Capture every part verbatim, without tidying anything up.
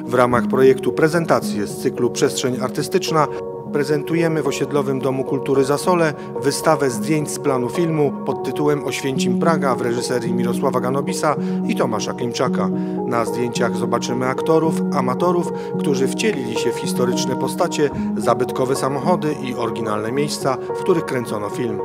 W ramach projektu Prezentacje z cyklu Przestrzeń Artystyczna prezentujemy w Osiedlowym Domu Kultury Zasole wystawę zdjęć z planu filmu pod tytułem Oświęcim Praga w reżyserii Mirosława Ganobisa i Tomasza Klimczaka. Na zdjęciach zobaczymy aktorów, amatorów, którzy wcielili się w historyczne postacie, zabytkowe samochody i oryginalne miejsca, w których kręcono film.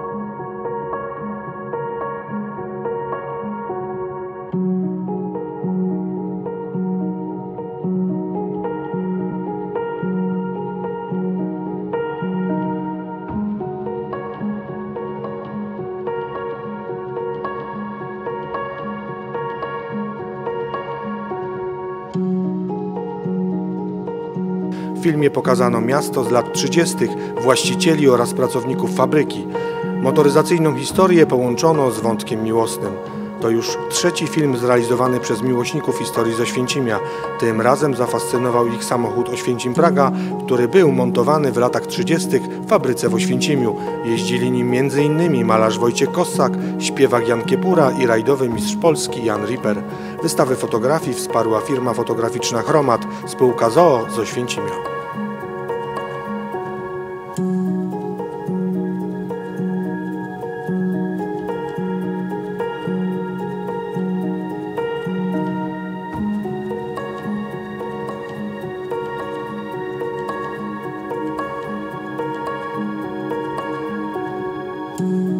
W filmie pokazano miasto z lat trzydziestych, właścicieli oraz pracowników fabryki. Motoryzacyjną historię połączono z wątkiem miłosnym. To już trzeci film zrealizowany przez miłośników historii z Oświęcimia. Tym razem zafascynował ich samochód Oświęcim Praga, który był montowany w latach trzydziestych w fabryce w Oświęcimiu. Jeździli nim między innymi malarz Wojciech Kossak, śpiewak Jan Kiepura i rajdowy mistrz Polski Jan Ripper. Wystawę fotografii wsparła firma fotograficzna Chromat, spółka z o o z Oświęcimia. Thank you.